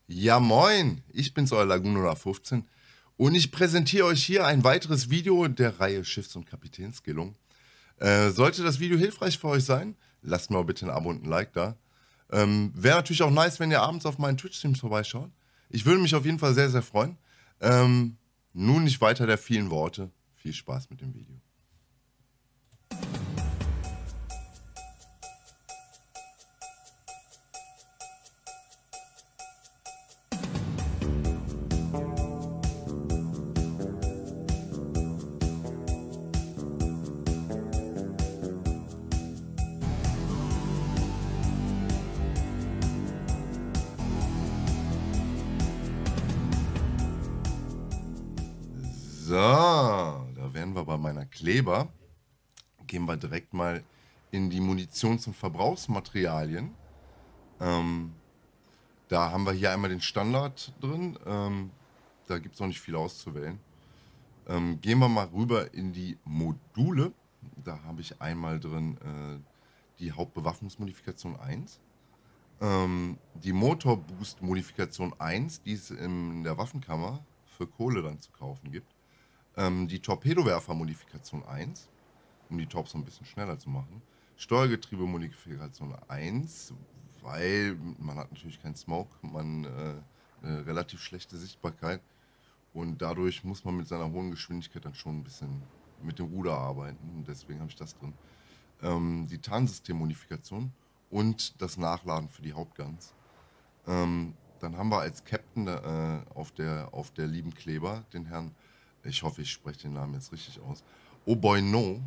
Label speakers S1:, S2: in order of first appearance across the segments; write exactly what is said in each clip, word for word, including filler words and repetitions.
S1: Ja moin, ich bin's, euer Lagoon null acht fünfzehn und ich präsentiere euch hier ein weiteres Video der Reihe Schiffs- und Kapitänsskillung. Äh, sollte das Video hilfreich für euch sein, lasst mir bitte ein Abo und ein Like da. Ähm, Wäre natürlich auch nice, wenn ihr abends auf meinen Twitch-Streams vorbeischaut. Ich würde mich auf jeden Fall sehr, sehr freuen. Ähm, nun nicht weiter der vielen Worte. Viel Spaß mit dem Video. So, da wären wir bei meiner Kleber. Gehen wir direkt mal in die Munitions- und Verbrauchsmaterialien. Ähm, da haben wir hier einmal den Standard drin. Ähm, da gibt es noch nicht viel auszuwählen. Ähm, gehen wir mal rüber in die Module. Da habe ich einmal drin äh, die Hauptbewaffnungsmodifikation eins. Ähm, die Motorboost-Modifikation eins, die es in der Waffenkammer für Kohle dann zu kaufen gibt. Ähm, die Torpedowerfer-Modifikation eins, um die Torps so ein bisschen schneller zu machen. Steuergetriebe-Modifikation eins, weil man hat natürlich keinen Smoke, man äh, eine relativ schlechte Sichtbarkeit und dadurch muss man mit seiner hohen Geschwindigkeit dann schon ein bisschen mit dem Ruder arbeiten und deswegen habe ich das drin. Ähm, die Tarnsystem-Modifikation und das Nachladen für die Hauptguns. Ähm, dann haben wir als Captain äh, auf, der, auf der lieben Kleber den Herrn, ich hoffe, ich spreche den Namen jetzt richtig aus, Oh Boy No.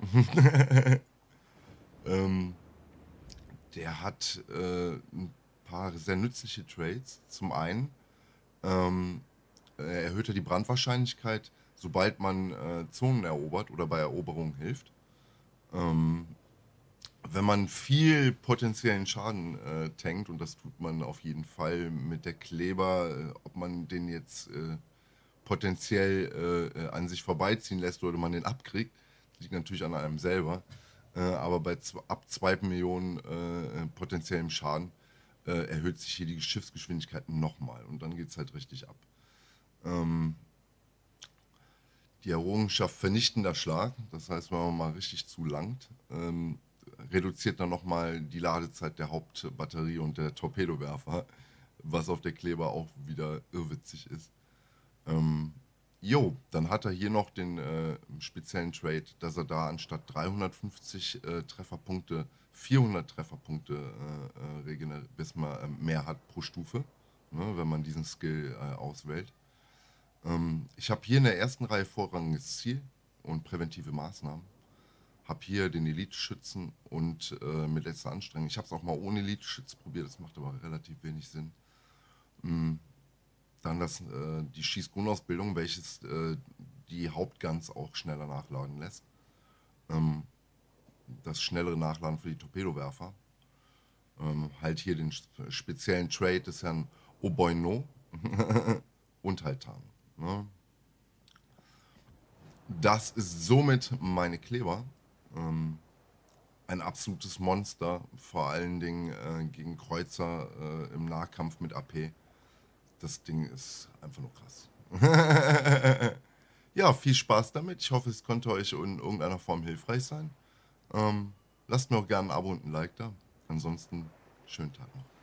S1: ähm, der hat äh, ein paar sehr nützliche Trades. Zum einen ähm, erhöht er die Brandwahrscheinlichkeit, sobald man äh, Zonen erobert oder bei Eroberung hilft. Ähm, wenn man viel potenziellen Schaden äh, tankt, und das tut man auf jeden Fall mit der Kleber, äh, ob man den jetzt äh, potenziell äh, an sich vorbeiziehen lässt oder man den abkriegt, liegt natürlich an einem selber. Äh, aber bei ab zwei Millionen äh, potenziellem Schaden äh, erhöht sich hier die Schiffsgeschwindigkeit nochmal und dann geht es halt richtig ab. Ähm, die Errungenschaft vernichtender Schlag, das heißt, wenn man mal richtig zulangt, ähm, reduziert dann nochmal die Ladezeit der Hauptbatterie und der Torpedowerfer, was auf der Kleber auch wieder irrwitzig ist. Ähm, jo, dann hat er hier noch den äh, speziellen Trade, dass er da anstatt dreihundertfünfzig äh, Trefferpunkte vierhundert Trefferpunkte äh, äh, bis man äh, mehr hat pro Stufe, ne, wenn man diesen Skill äh, auswählt. Ähm, ich habe hier in der ersten Reihe vorrangiges Ziel und präventive Maßnahmen. Habe hier den Elite-Schützen und äh, mit letzter Anstrengung. Ich habe es auch mal ohne Elite-Schütz probiert, das macht aber relativ wenig Sinn. Mhm. Dann das, äh, die Schießgrundausbildung, welches äh, die Hauptguns auch schneller nachladen lässt. Ähm, das schnellere Nachladen für die Torpedowerfer. Ähm, halt hier den speziellen Trade des Herrn Oboino und halt Tarn. Ne? Das ist somit meine Kleber. Ähm, ein absolutes Monster, vor allen Dingen äh, gegen Kreuzer äh, im Nahkampf mit A P. Das Ding ist einfach nur krass. Ja, viel Spaß damit. Ich hoffe, es konnte euch in irgendeiner Form hilfreich sein. Ähm, lasst mir auch gerne ein Abo und ein Like da. Ansonsten, schönen Tag noch.